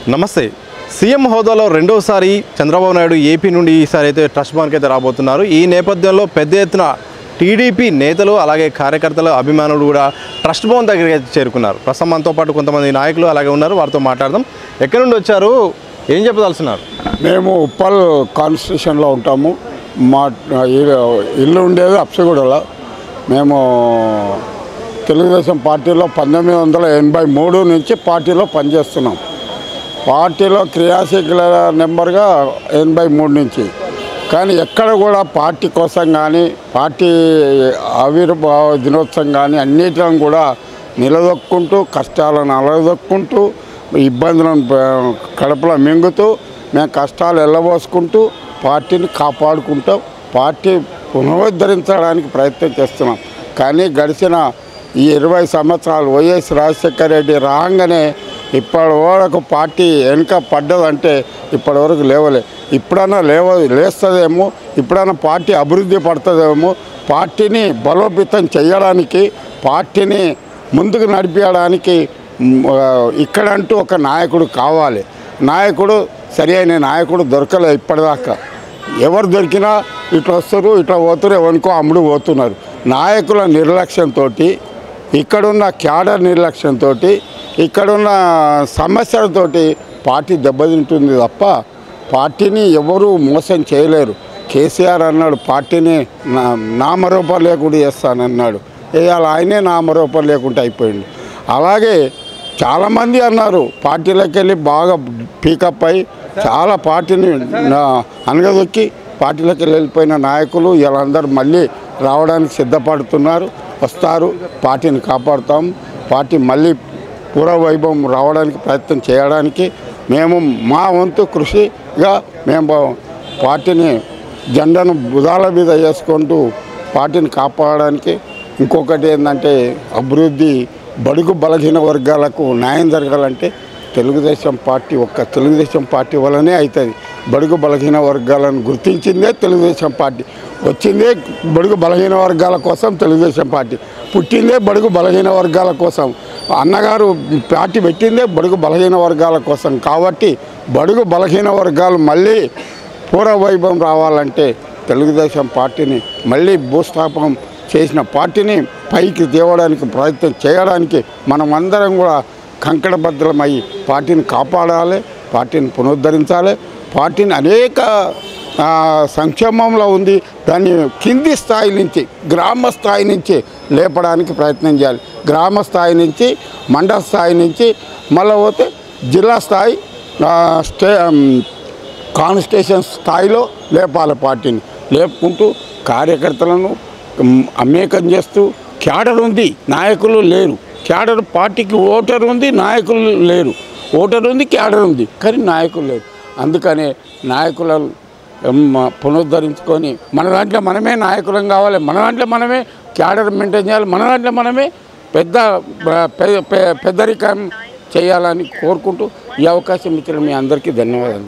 నమస్తే. సీఎం హోదాలో రెండోసారి చంద్రబాబు నాయుడు ఏపీ నుండి ఈసారి అయితే ట్రస్ట్ భవన్కి అయితే రాబోతున్నారు. ఈ నేపథ్యంలో పెద్ద ఎత్తున టీడీపీ నేతలు అలాగే కార్యకర్తలు అభిమానులు కూడా ట్రస్ట్ భవన్ దగ్గరికి అయితే చేరుకున్నారు. ప్రస్తుతం మనతో పాటు కొంతమంది నాయకులు అలాగే ఉన్నారు, వారితో మాట్లాడదాం. ఎక్కడి నుండి వచ్చారు, ఏం చెప్పదలుచున్నారు? మేము ఉప్పల్ కాన్స్టిట్యూషన్లో ఉంటాము. మా ఇల్లు ఉండేది అప్సిగూడలో. మేము తెలుగుదేశం పార్టీలో 1983 నుంచి పార్టీలో పనిచేస్తున్నాం. పార్టీలో క్రియాశీల నెంబర్గా 83 నుంచి. కానీ ఎక్కడ కూడా పార్టీ కోసం కానీ పార్టీ ఆవిర్భావ దినోత్సవం కానీ అన్నిటిని కూడా నిలదొక్కుంటూ కష్టాలను అలదొక్కుంటూ ఇబ్బందులను కడుపులో మింగుతూ మేము కష్టాలు వెళ్ళబోసుకుంటూ పార్టీని కాపాడుకుంటూ పార్టీ పునరుద్ధరించడానికి ప్రయత్నం చేస్తున్నాం. కానీ గడిచిన ఈ 20 సంవత్సరాలు వైఎస్ రాజశేఖర రెడ్డి రాగానే ఇప్పటి వరకు పార్టీ వెనుక పడ్డదంటే ఇప్పటి వరకు లేవలే. ఇప్పుడన్నా లేస్తుందేమో, ఇప్పుడన్నా పార్టీ అభివృద్ధి పడుతుందేమో. పార్టీని బలోపేతం చేయడానికి, పార్టీని ముందుకు నడిపించడానికి ఇక్కడంటూ ఒక నాయకుడు కావాలి. నాయకుడు సరి అయిన నాయకుడు దొరకలే ఇప్పటిదాకా. ఎవరు దొరికినా ఇట్లా వస్తారు, ఇట్లా పోతారు, ఎవరికో అమ్ముడు పోతున్నారు. నాయకుల నిర్లక్ష్యంతో, ఇక్కడున్న క్యాడర్ నిర్లక్ష్యంతో, ఇక్కడున్న సమస్యలతోటి పార్టీ దెబ్బతింటుంది తప్ప పార్టీని ఎవరూ మోసం చేయలేరు. కేసీఆర్ అన్నాడు పార్టీని నామరూపం లేకుండా చేస్తానన్నాడు. ఇవాళ ఆయనే నామరూపం లేకుండా అయిపోయింది. అలాగే చాలామంది అన్నారు పార్టీలోకి వెళ్ళి బాగా పీకప్ అయి చాలా పార్టీని అనగదొక్కి పార్టీలోకి వెళ్ళిపోయిన నాయకులు వీళ్ళందరూ మళ్ళీ రావడానికి సిద్ధపడుతున్నారు. వస్తారు, పార్టీని కాపాడుతాం. పార్టీ మళ్ళీ పూర్వవైభవం రావడానికి ప్రయత్నం చేయడానికి మేము మా వంతు కృషిగా మేము పార్టీని జెండాను భుజాల మీద వేసుకుంటూ పార్టీని కాపాడడానికి. ఇంకొకటి ఏంటంటే అభివృద్ధి, బడుగు బలహీన వర్గాలకు న్యాయం జరగాలంటే తెలుగుదేశం పార్టీ వల్లనే అవుతుంది. బడుగు బలహీన వర్గాలను గుర్తించిందే తెలుగుదేశం పార్టీ. వచ్చిందే బడుగు బలహీన వర్గాల కోసం తెలుగుదేశం పార్టీ. పుట్టిందే బడుగు బలహీన వర్గాల కోసం. అన్నగారు పార్టీ పెట్టిందే బడుగు బలహీన వర్గాల కోసం. కాబట్టి బడుగు బలహీన వర్గాలు మళ్ళీ పూర్వవైభవం రావాలంటే తెలుగుదేశం పార్టీని మళ్ళీ భూస్థాపనం చేసిన పార్టీని పైకి తేవడానికి ప్రయత్నం చేయడానికి మనమందరం కూడా కంకణబద్ధమై పార్టీని కాపాడాలి, పార్టీని పునరుద్ధరించాలి. పార్టీని అనేక సంక్షేమంలో ఉంది, దాన్ని కింది స్థాయి నుంచి గ్రామ స్థాయి నుంచి లేపడానికి ప్రయత్నం చేయాలి. గ్రామ స్థాయి నుంచి మండల స్థాయి నుంచి మళ్ళీ పోతే జిల్లా స్థాయి కాన్స్టిట్యూషన్ స్థాయిలో లేపాలి. పార్టీని లేపుకుంటూ కార్యకర్తలను అమేకం చేస్తూ క్యాడర్ ఉంది, నాయకులు లేరు. క్యాడర్ పార్టీకి ఓటర్ ఉంది, నాయకులు లేరు. ఓటర్ ఉంది, క్యాడర్ ఉంది, కానీ నాయకులు లేరు. అందుకనే నాయకుల పునరుద్ధరించుకొని మన దాంట్లో మనమే నాయకులం కావాలి, మన దాంట్లో మనమే క్యాడర్ మెయింటైన్ చేయాలి, మన దాంట్లో మనమే పెద్దరికం చేయాలని కోరుకుంటూ ఈ అవకాశం ఇచ్చిన మీ అందరికీ ధన్యవాదాలు.